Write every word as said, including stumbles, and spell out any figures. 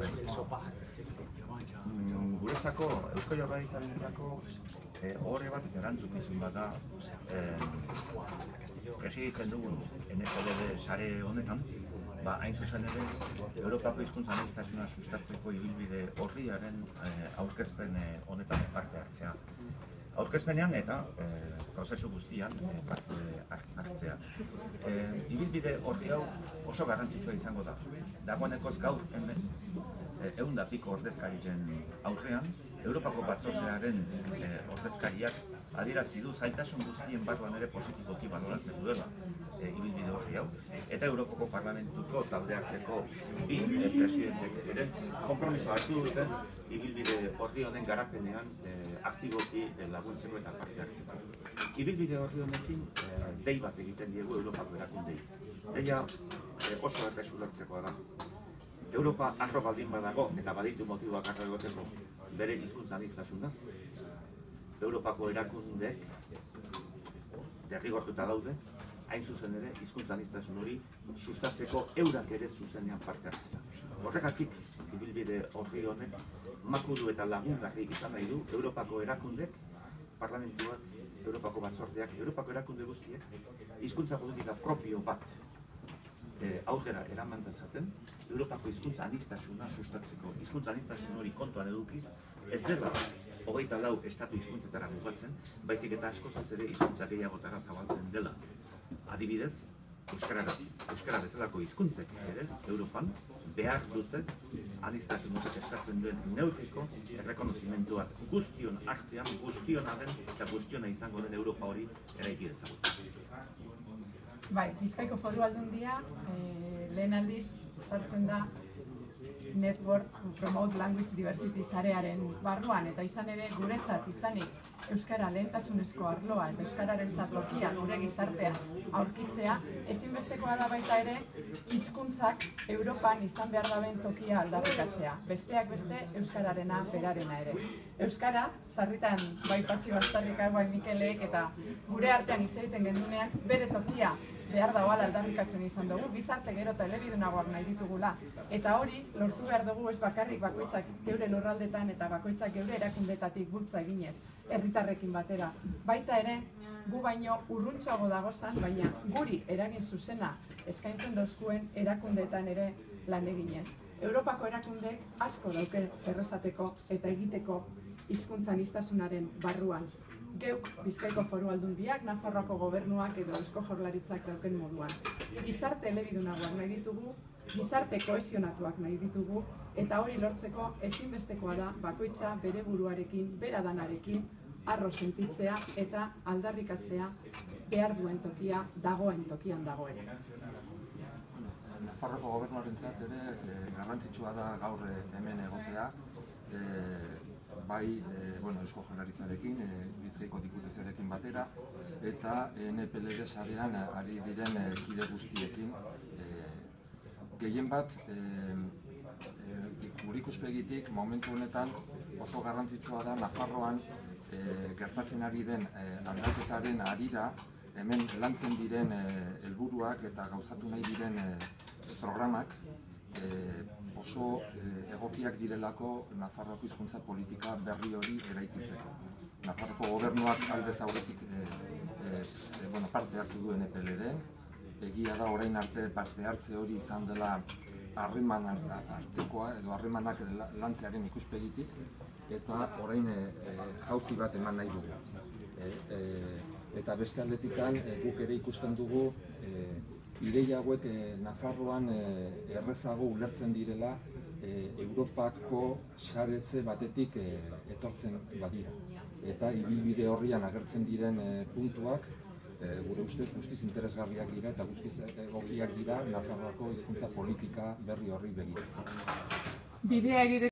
Guretzako, Eusko Jaurlaritzarentzako horre bat erantzukizun bat da presiditzen dugun N P L D sare honetan, hain zuzen ere, Europako hizkuntza aniztasuna sustatzeko ibilbide orriaren aurkezpen honetan parte hartzea. Aurkezpenean eta prozesu guztian parte hartzea. Ibilbide orri hau oso garrantzitsua izango da. Dagoenekoz gaur hemen ehun eta piko ordezkarien aurrean, Europako batzordearen ordezkariak adierazi du zailtasun guztien barruan ere positiboki baloratzen duela ibilbide orri hau, eta Europako Parlamentuko taldearteko bi presidentek ere konpromiso hartu dute ibilbide orri honen garapenean aktiboki laguntzeko eta parte hartzeko. Ibilbide orri honekin dei bat egiten diegu Europako erakundei. Deia oso errez ulertzekoa da. Europa arro baldin badago eta baditu motiboak arro egoteko bere hizkuntza aniztasunaz, Europako erakundeek derrigortuta daude, hain zuzen ere hizkuntza aniztasun hori sustatzeko eurak ere zuzenean parte hartzea. Horregatik, ibilbide orri honek makulu eta lagungarri izan nahi du Europako erakundek, parlamentuak, Europako batzordeak, Europako erakunde guztiek, hizkuntza politika propio bat aurrera eraman dezaten, Europako hizkuntza aniztasuna sustatzeko. Hizkuntza aniztasun hori kontuan edukiz, ez dela hogeita lau estatu hizkuntzetara mugatzen, baizik eta askozaz ere hizkuntza gehiagotara zabaltzen dela. Adibidez, euskara bezalako hizkuntzek ere, Europan, behar dute aniztasun horrek eskatzen duen neurriko errekonozimentuak guztion artean, guztiona den eta guztiona izango den Europa hori eraiki dezagun. Bai, Bizkaiko Foru Aldundia lehen aldiz sartzen da Network Promote Language Diversity sarearen barruan, eta izan ere guretzat izanik euskara lehentasunezko arloa eta euskararentzat tokia gure gizartean aurkitzea, ezinbestekoa da baita ere hizkuntzak Europan izan behar daben tokia aldarrikatzea, besteak beste euskararena berarena ere. Euskara, sarritan bai Patxi Bastarrikak, bai Mikelek eta gure artean hitz egiten genunean bere tokia behar dagoala aldarrikatzen izan dugu, gizarte gero eta elebidunagoak nahi ditugula. Eta hori, lortu behar dugu ez bakarrik bakoitzak geure lurraldetan eta bakoitzak geure erakundetatik bultza eginez, herritarrekin batera. Baita ere, gu baino urruntxoago dagozan, baina guri eragin zuzena eskaintzen dauzkuen erakundeetan ere lan eginez. Europako erakundek asko dauke zerrezateko eta egiteko hizkuntza aniztasunaren barruan. Geuk Bizkaiko Foru Aldundiak, Nafarroako gobernuak edo Eusko Jaurlaritzak dauken moduan. Gizarte elebidunagoak nahi ditugu, gizarte kohesionatuak nahi ditugu, eta hori lortzeko ezinbestekoa da bakoitza bere buruarekin, bera danarekin, arro sentitzea eta aldarrikatzea behar duen tokia, dagoen tokian dagoen. Nafarroako gobernuarentzat ere garrantzitsua da gaur hemen egotea, bai Eusko Jaurlaritzarekin, Bizkaiko Diputazioarekin batera, eta N P L D sarean ari diren kide guztiekin. Gehien bat, gure ikuspegitik, momentu honetan oso garrantzitsua da Nafarroan gertatzen ari den aldaketaren harira, hemen lantzen diren helburuak eta gauzatu nahi diren programak oso egokiak direlako Nafarroako hizkuntza politika berri hori eraikitzeko. Nafarroako gobernuak aldez aurretik parte hartu du N P L D-en, egia da orain arte parte hartze hori izan dela harreman artekoa edo harremanak lantzearen ikuspegitik, eta orain jauzi bat eman nahi dugu. Eta beste aldetikan guk ere ikusten dugu ideia hauek Nafarroan errezago ulertzen direla Europako saretze batetik etortzen badira. Eta ibilbide horrian agertzen diren puntuak gure ustez guztiz interesgarriak dira eta guztiz egokiak dira Nafarroako hizkuntza politika berri horri begira.